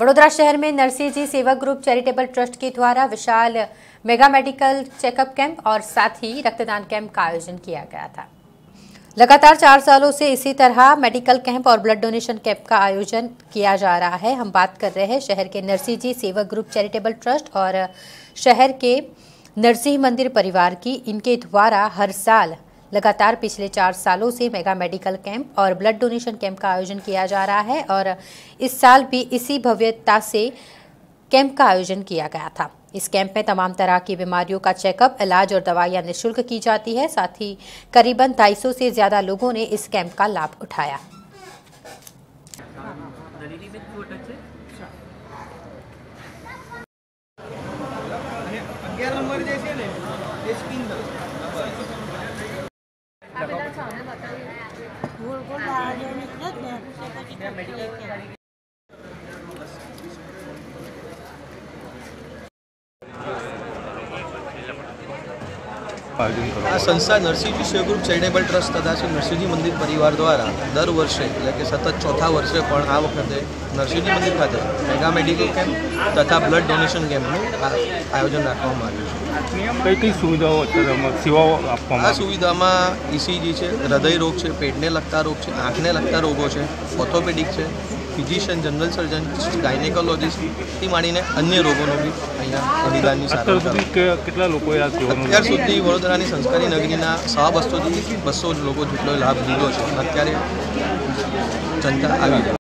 वडोदरा शहर में नरसिंह जी सेवक ग्रुप चैरिटेबल ट्रस्ट के द्वारा विशाल मेगा मेडिकल चेकअप कैंप और साथ ही रक्तदान कैंप का आयोजन किया गया था। लगातार 4 सालों से इसी तरह मेडिकल कैंप और ब्लड डोनेशन कैंप का आयोजन किया जा रहा है। हम बात कर रहे हैं शहर के नरसिंह जी सेवक ग्रुप चैरिटेबल ट्रस्ट और शहर के नरसिंह मंदिर परिवार की। इनके द्वारा हर साल लगातार पिछले 4 सालों से मेगा मेडिकल कैंप और ब्लड डोनेशन कैंप का आयोजन किया जा रहा है और इस साल भी इसी भव्यता से कैंप का आयोजन किया गया था। इस कैंप में तमाम तरह की बीमारियों का चेकअप, इलाज और दवाइयां निःशुल्क की जाती है। साथ ही करीबन 250 से ज्यादा लोगों ने इस कैंप का लाभ उठाया। आ संस्था नरसिंह जी सेवक ग्रुप चैरिटेबल ट्रस्ट तथा श्री नरसिंह जी मंदिर परिवार द्वारा दर वर्षे એટલે કે સતત ચોથા વર્ષે પણ આ વખતે નરસિંહ जी મંદિર ખાતે મેગા મેડિકલ કેમ્પ તથા બ્લડ ડોનેશન કેમ્પનું આયોજન રાખવામાં આવ્યું છે। કઈ સુવિધાઓ સેવાઓ આપવામાં? આ સુવિધામાં ECG છે, હૃદય રોગ છે, પેટને લગતા રોગ છે, આંખને લગતા રોગો છે, ઓર્થોપેડિક છે, ફિઝિશિયન, જનરલ સર્જન, ગાયનેકોલોજીસ્ટથી માંડીને અન્ય રોગોનો બી અહીંયા નિદાનની સારવાર કેટલા લોકોએ આ સેવાનો અત્યાર સુધી વડોદરાની સંસ્કારી નગરીના 100-200 લોકો જેટલો લાભ લીધો છે। અત્યારે જનતા આવી